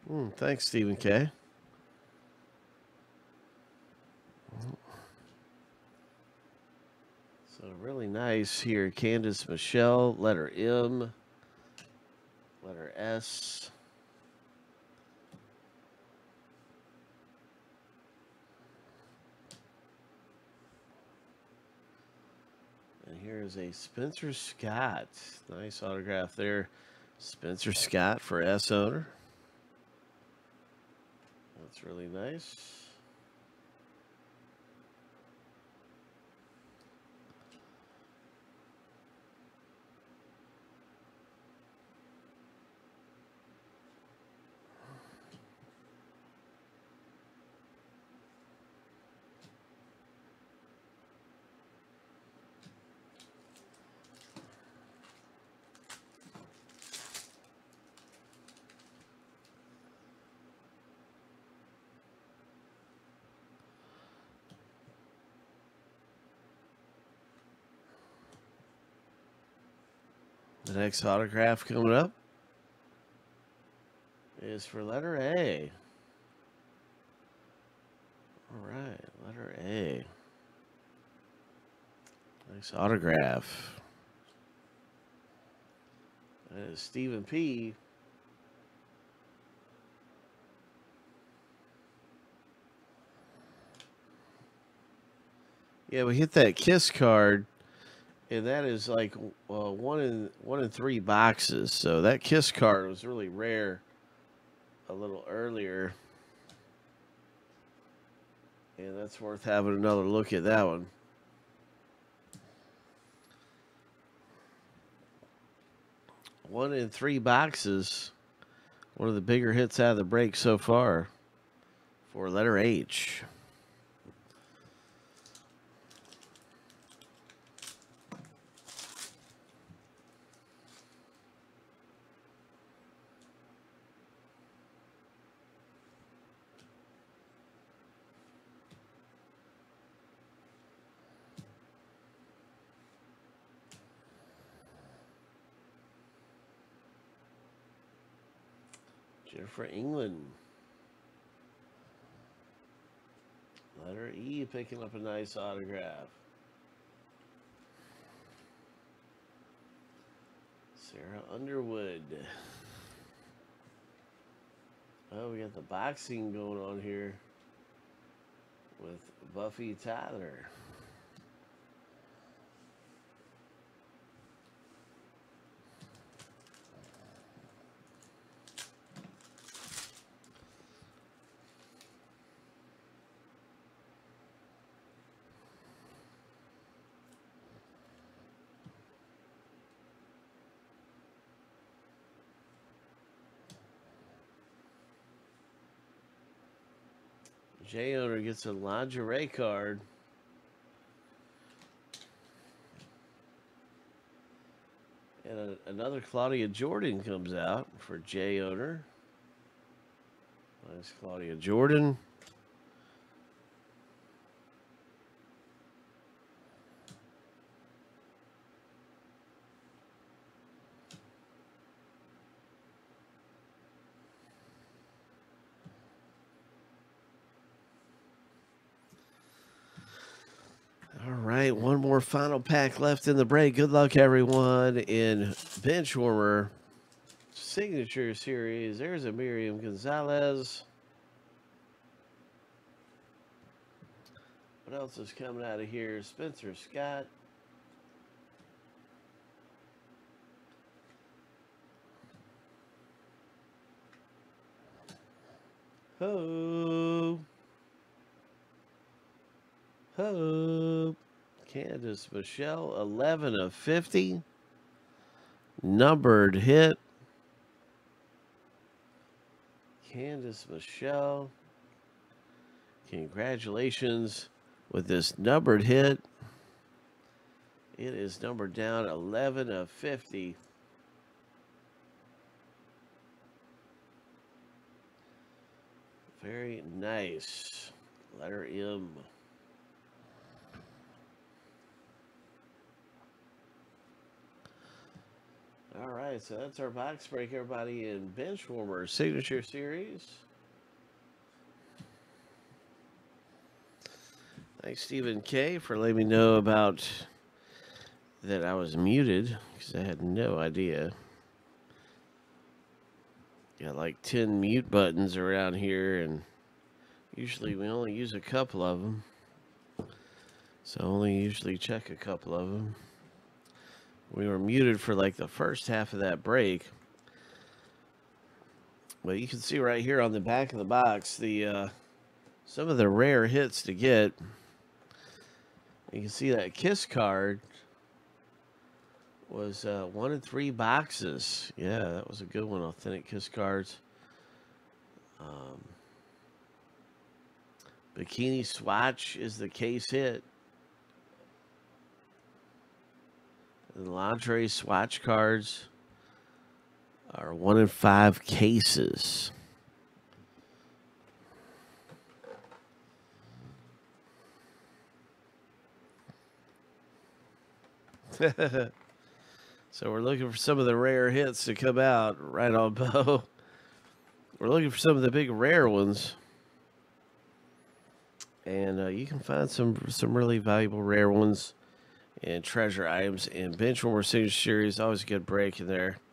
Thanks, Stephen K. So really nice here. Candace Michelle, letter M, letter S. And here is a Spencer Scott. Nice autograph there. Spencer Scott for S owner. That's really nice. The next autograph coming up is for letter A. All right, letter A. Nice autograph. That is Stephen P. Yeah, we hit that Kiss card, and that is like one in three boxes. So that Kiss card was really rare a little earlier, and that's worth having another look at that one. One in three boxes. One of the bigger hits out of the break so far for letter H. Jennifer England. Letter E picking up a nice autograph. Sarah Underwood. Oh, we got the boxing going on here with Buffy Tyler. J owner gets a lingerie card. And another Claudia Jordan comes out for J owner. Nice Claudia Jordan. All right, one more final pack left in the break. Good luck, everyone, in Benchwarmer Signature Series. There's a Miriam Gonzalez. What else is coming out of here? Spencer Scott. Ho. Ho. Candace Michelle, 11 of 50. Numbered hit. Candace Michelle. Congratulations with this numbered hit. It is numbered down 11 of 50. Very nice. Letter M. All right. right, so that's our box break, everybody, in Benchwarmer Signature Series. Thanks, Stephen K, for letting me know about that I was muted, because I had no idea. Got like 10 mute buttons around here, and usually we only use a couple of them. So I only usually check a couple of them. We were muted for like the first half of that break. But you can see right here on the back of the box, the some of the rare hits to get. You can see that Kiss card was 1 in 3 boxes. Yeah, that was a good one. Authentic Kiss cards. Bikini Swatch is the case hit. And the Lingerie Swatch cards are 1 in 5 cases. So we're looking for some of the rare hits to come out. Right on, Bo. We're looking for some of the big rare ones. And you can find some really valuable rare ones and treasure items in Benchwarmer Signature Series. Always a good break in there.